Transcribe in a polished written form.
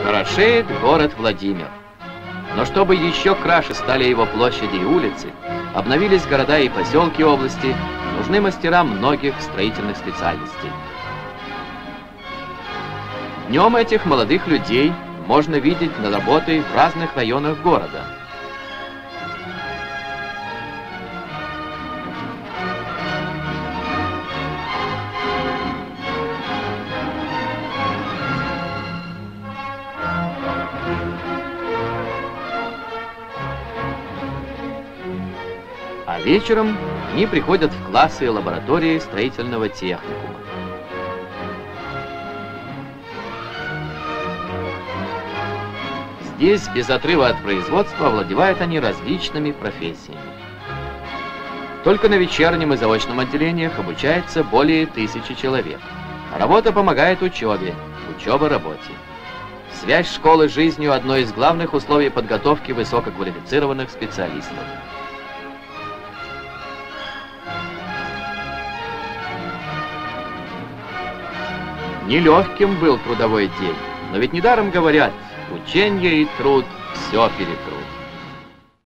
Хорошеет город Владимир. Но чтобы еще краше стали его площади и улицы, обновились города и поселки области, нужны мастера многих строительных специальностей. Днем этих молодых людей можно видеть над работой в разных районах города. А вечером они приходят в классы и лаборатории строительного техникума. Здесь, без отрыва от производства, овладевают они различными профессиями. Только на вечернем и заочном отделениях обучается более 1000 человек. Работа помогает учебе, учеба работе. Связь школы с жизнью – одно из главных условий подготовки высококвалифицированных специалистов. Нелегким был трудовой день, но ведь недаром говорят: ученье и труд все перетрут.